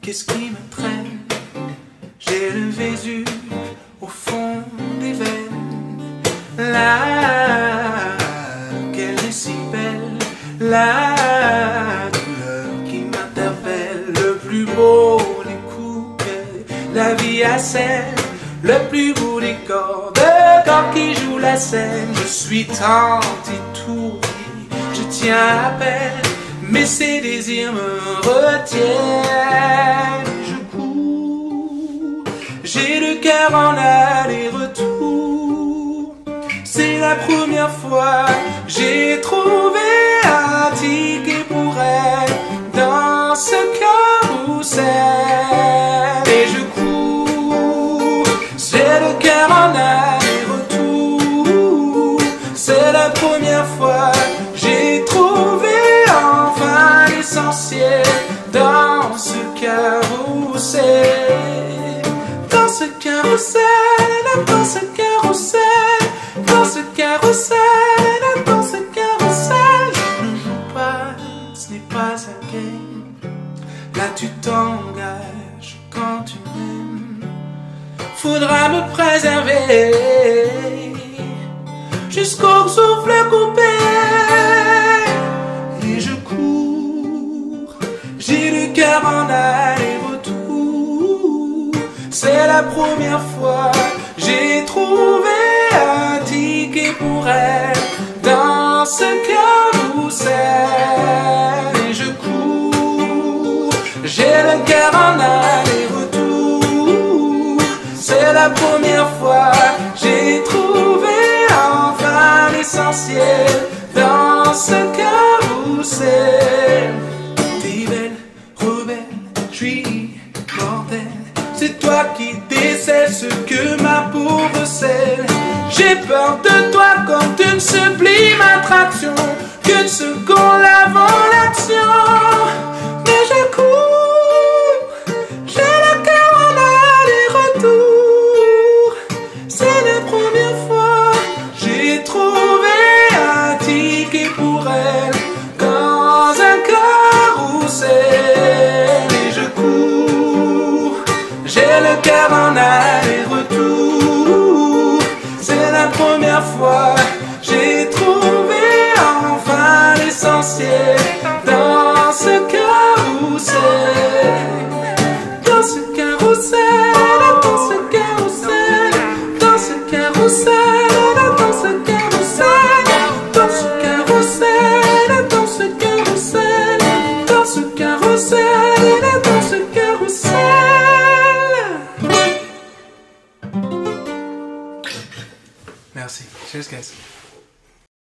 qu'est-ce qui me traîne? J'ai le Vésuve au fond des veines. La qu'elle est si belle, la douleur qui m'interpelle. Le plus beau des coups que la vie assène, le plus beau des corps qui jouent la scène. Je suis tant étourdi, je tiens à peine, mais ces désirs me retiennent. Je cours, j'ai le cœur en aller-retour. C'est la première fois que j'ai trouvé un ticket pour elle dans ce carrousel. Et je cours, j'ai le cœur en aller-retour. C'est la première fois que j'ai trouvé enfin l'essentiel dans ce carrousel. Dans ce carrousel, dans ce carrousel, dans ce carrousel, dans ce carrousel. Je ne joue pas, ce n'est pas un game. Là tu t'engages quand tu m'aimes. Faudra me préserver jusqu'au souffle coupé. Et je cours, j'ai le cœur en aller-retour. C'est la première fois que j'ai trouvé un ticket pour elle dans ce carrousel. Et je cours, j'ai le cœur en aller-retour. C'est la première fois que j'ai trouvé enfin l'essentiel dans ce carrousel. T'es belle, rebelle, je suis mortel. C'est toi qui décèles ce que ma peau recèle. J'ai peur de toi comme d'une sublime attraction, qu'une seconde avant l'action. Mais je cours, j'ai le cœur en aller-retour. C'est la première fois que j'ai trouvé un ticket pour elle dans un carrousel. Et je cours, j'ai le cœur en aller-retour. C'est la première fois que j'ai trouvé enfin l'essentiel dans ce carrousel. Dans ce carrousel, dans ce carrousel, dans ce carrousel, dans ce carrousel, dans ce carrousel, dans ce carrousel, dans ce carrousel, dans ce carrousel. Merci. Cheers, guys.